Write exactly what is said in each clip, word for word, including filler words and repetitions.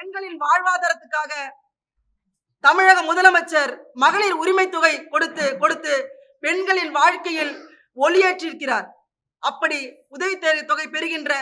பெண்களின் வாழ்வாதாரத்துக்காக தமிழக முதலமைச்சர் மகளிர் உரிமை தொகை கொடுத்து கொடுத்து பெண்களின் வாழ்க்கையில் ஒளியேற்றிருக்கிறார். அப்படி உதவி தொகை பெறுகின்ற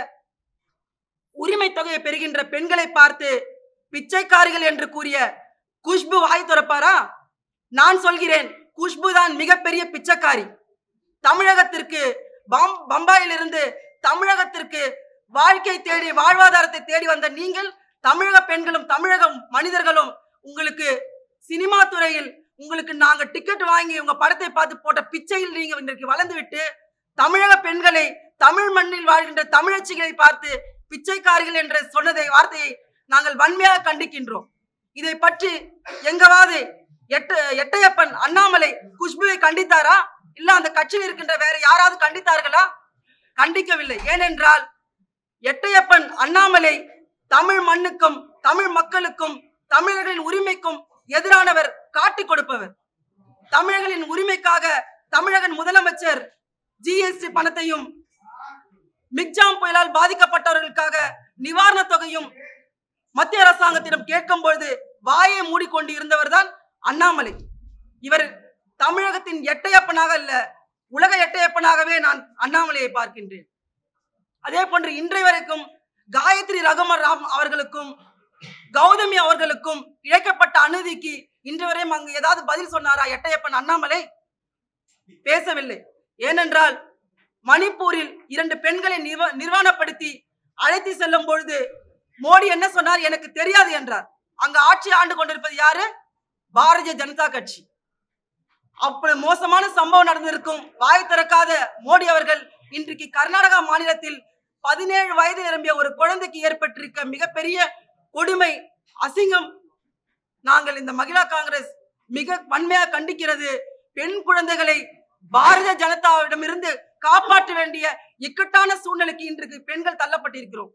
உரிமை தொகையை பெறுகின்ற பெண்களை பார்த்து பிச்சைக்காரிகள் என்று கூறிய குஷ்பு வாய் திறப்பாரா? நான் சொல்கிறேன், குஷ்பு தான் மிகப்பெரிய பிச்சைக்காரி. தமிழகத்திற்கு பம்பாயிலிருந்து தமிழகத்திற்கு வாழ்க்கை தேடி வாழ்வாதாரத்தை தேடி வந்த நீங்கள், தமிழக பெண்களும் தமிழக மனிதர்களும் உங்களுக்கு சினிமா துறையில் உங்களுக்கு நாங்க டிக்கெட் வாங்கி உங்க படத்தை பார்த்து போட்ட பிச்சையில் நீங்க இன்றைக்கு வளர்ந்து விட்டு தமிழக பெண்களை, தமிழ் மண்ணில் வாழ்கின்ற தமிழச்சிகளை பார்த்து பிச்சைக்காரிகள் என்ற சொன்னதை வார்த்தையை நாங்கள் வன்மையாக கண்டிக்கின்றோம். இதை பற்றி எங்கவாது எட்ட எட்டையப்பன் அண்ணாமலை குஷ்புவை கண்டித்தாரா? இல்ல அந்த கட்சியில் இருக்கின்ற வேற யாராவது கண்டித்தார்களா? கண்டிக்கவில்லை. ஏனென்றால் எட்டையப்பன் அண்ணாமலை தமிழ் மண்ணுக்கும் தமிழ் மக்களுக்கும் தமிழர்களின் உரிமைக்கும் எதிரானவர், காட்டி கொடுப்பவர். தமிழர்களின் உரிமைக்காக தமிழக முதலமைச்சர் ஜிஎஸ்டி பணத்தையும் மிக்ஜாம் புயலால் பாதிக்கப்பட்டவர்களுக்காக நிவாரண தொகையும் மத்திய அரசாங்கத்திடம் கேட்கும் பொழுது வாயை மூடிக்கொண்டு இருந்தவர் தான் அண்ணாமலை. இவர் தமிழகத்தின் எட்டையப்பனாக அல்ல, உலக எட்டையப்பனாகவே நான் அண்ணாமலையை பார்க்கின்றேன். அதே போன்று இன்றைய வரைக்கும் காயத்ரி ரகுமர் ராம் அவர்களுக்கும் கௌதமி அவர்களுக்கும் இழைக்கப்பட்ட அநீதிக்கு இன்று வரையும் அங்கு ஏதாவது பதில் சொன்னாரா எட்டையப்பன் அண்ணாமலை? பேசவில்லை. ஏனென்றால் மணிப்பூரில் இரண்டு பெண்களை நிர்வாணப்படுத்தி அழைத்து செல்லும் பொழுது மோடி என்ன சொன்னார்? எனக்கு தெரியாது என்றார். அங்கு ஆட்சி ஆண்டு கொண்டிருப்பது யாரு? பாரதிய ஜனதா கட்சி. அப்படி மோசமான சம்பவம் நடந்திருக்கும் வாய் திறக்காத மோடி அவர்கள் இன்றைக்கு கர்நாடகா மாநிலத்தில் பதினேழு வயது நிரம்பிய ஒரு குழந்தைக்கு ஏற்பட்டிருக்க மிகப்பெரிய கொடுமை, அசிங்கம் நாங்கள் இந்த மகிழா காங்கிரஸ் மிக வன்மையாக கண்டிக்கிறது. பெண் குழந்தைகளை பாரதிய ஜனதாவிடமிருந்து காப்பாற்ற வேண்டிய இக்கட்டான சூழ்நிலைக்கு இன்றைக்கு பெண்கள் தள்ளப்பட்டிருக்கிறோம்.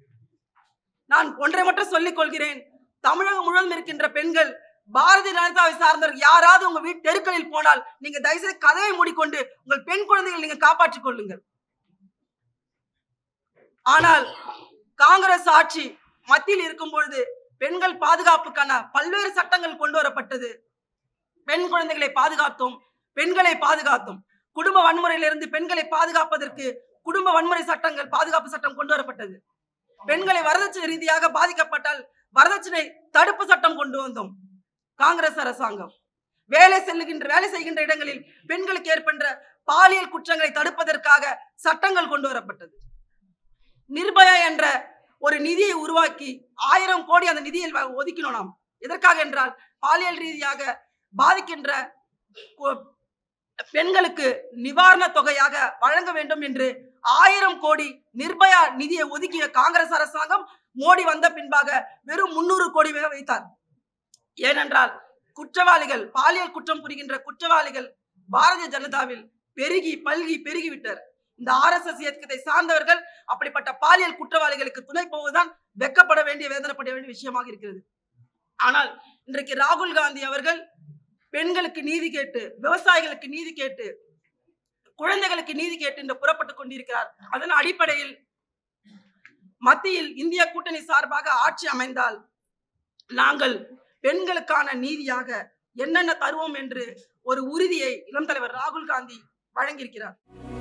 நான் ஒன்றை மட்டும் சொல்லிக் கொள்கிறேன், தமிழகம் முழுவதும் இருக்கின்ற பெண்கள் பாரதிய ஜனதாவை சார்ந்தவர்கள் யாராவது உங்க வீட்டு தெருக்களில் போனால் நீங்க தயவுசெய்து கதவை மூடிக்கொண்டு உங்கள் பெண் குழந்தைகளை நீங்க காப்பாற்றிக் கொள்ளுங்கள். ஆனால் காங்கிரஸ் ஆட்சி மத்தியில் இருக்கும் பொழுது பெண்கள் பாதுகாப்புக்கான பல்வேறு சட்டங்கள் கொண்டு வரப்பட்டது. பெண் குழந்தைகளை பாதுகாத்தோம், பெண்களை பாதுகாத்தோம். குடும்ப வன்முறையிலிருந்து பெண்களை பாதுகாப்பதற்கு குடும்ப வன்முறை சட்டங்கள், பாதுகாப்பு சட்டம் கொண்டு வரப்பட்டது. பெண்களை வரதட்சணை ரீதியாக பாதிக்கப்பட்டால் வரதட்சணை தடுப்பு சட்டம் கொண்டு வந்தோம் காங்கிரஸ் அரசாங்கம். வேலை செல்லுகின்ற வேலை செய்கின்ற இடங்களில் பெண்களுக்கு ஏற்பட்ட பாலியல் குற்றங்களை தடுப்பதற்காக சட்டங்கள் கொண்டு வரப்பட்டது. நிர்பயா என்ற ஒரு நிதியை உருவாக்கி ஆயிரம் கோடி அந்த நிதியில் ஒதுக்கினோம். நாம் எதற்காக என்றால் பாலியல் ரீதியாக பாதிக்கின்ற பெண்களுக்கு நிவாரண தொகையாக வழங்க வேண்டும் என்று ஆயிரம் கோடி நிர்பயா நிதியை ஒதுக்கிய காங்கிரஸ் அரசாங்கம் மோடி வந்த பின்பாக வெறும் முன்னூறு கோடி வைத்தார். ஏனென்றால் குற்றவாளிகள், பாலியல் குற்றம் புரிகின்ற குற்றவாளிகள் பாரதிய ஜனதாவில் பெருகி பல்கி பெருகிவிட்டார். இந்த ஆர் எஸ் எஸ் இயக்கத்தை சார்ந்தவர்கள் அப்படிப்பட்ட பாலியல் குற்றவாளிகளுக்கு துணை போவதுதான் வெக்கப்பட வேண்டிய, வேதனைப்பட வேண்டிய விஷயமாக இருக்கிறது. ஆனால் இன்றைக்கு ராகுல் காந்தி அவர்கள் பெண்களுக்கு நீதி கேட்டு, விவசாயிகளுக்கு நீதி கேட்டு, குழந்தைகளுக்கு நீதி கேட்டு இன்று புறப்பட்டுக் கொண்டிருக்கிறார். அதன் அடிப்படையில் மத்தியில் இந்திய கூட்டணி சார்பாக ஆட்சி அமைந்தால் நாங்கள் பெண்களுக்கான நீதியாக என்னென்ன தருவோம் என்று ஒரு உறுதியை இளம் தலைவர் ராகுல் காந்தி வழங்கியிருக்கிறார்.